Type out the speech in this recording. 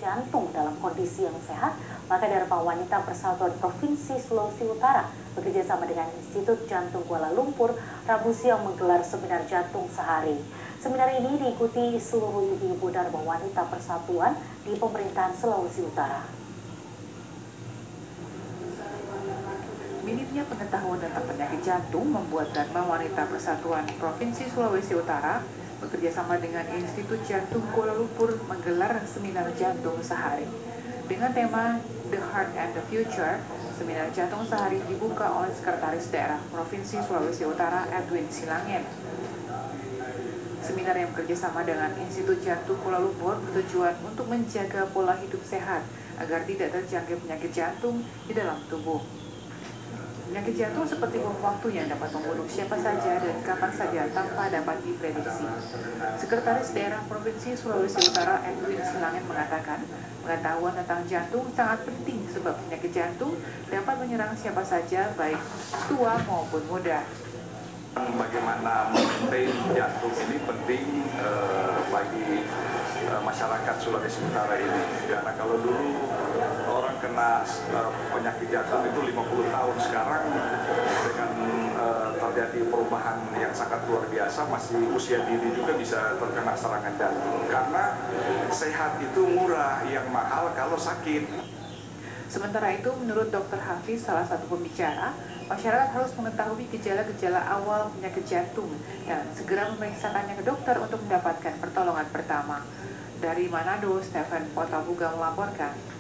jantung dalam kondisi yang sehat, maka Dharma Wanita Persatuan Provinsi Sulawesi Utara bekerjasama dengan Institut Jantung Kuala Lumpur Rabu siang menggelar seminar jantung sehari. Seminar ini diikuti seluruh ibu-ibu Dharma Wanita Persatuan di pemerintahan Sulawesi Utara. Minimnya pengetahuan tentang penyakit jantung membuat Dharma Wanita Persatuan Provinsi Sulawesi Utara bekerjasama dengan Institut Jantung Kuala Lumpur menggelar seminar jantung sehari. Dengan tema The Heart and the Future, seminar jantung sehari dibuka oleh Sekretaris Daerah Provinsi Sulawesi Utara Edwin Silangen. Seminar yang bekerjasama dengan Institut Jantung Kuala Lumpur bertujuan untuk menjaga pola hidup sehat agar tidak terjangkit penyakit jantung di dalam tubuh. Penyakit jantung seperti bom waktu yang dapat membunuh siapa saja dan kapan saja tanpa dapat diprediksi. Sekretaris Daerah Provinsi Sulawesi Utara Edwin Silangen mengatakan, pengetahuan tentang jantung sangat penting sebab penyakit jantung dapat menyerang siapa saja baik tua maupun muda. Bagaimana maintain jantung ini penting bagi masyarakat Sulawesi Utara ini, karena kalau dulu orang kena penyakit jantung itu 50 tahun, sekarang dengan terjadi perubahan yang sangat luar biasa, masih usia dini juga bisa terkena serangan jantung, karena sehat itu murah, yang mahal kalau sakit. Sementara itu, menurut Dr. Hafiz, salah satu pembicara, masyarakat harus mengetahui gejala-gejala awal penyakit jantung dan segera memeriksakannya ke dokter untuk mendapatkan pertolongan pertama. Dari Manado, Stephen Potabuga melaporkan.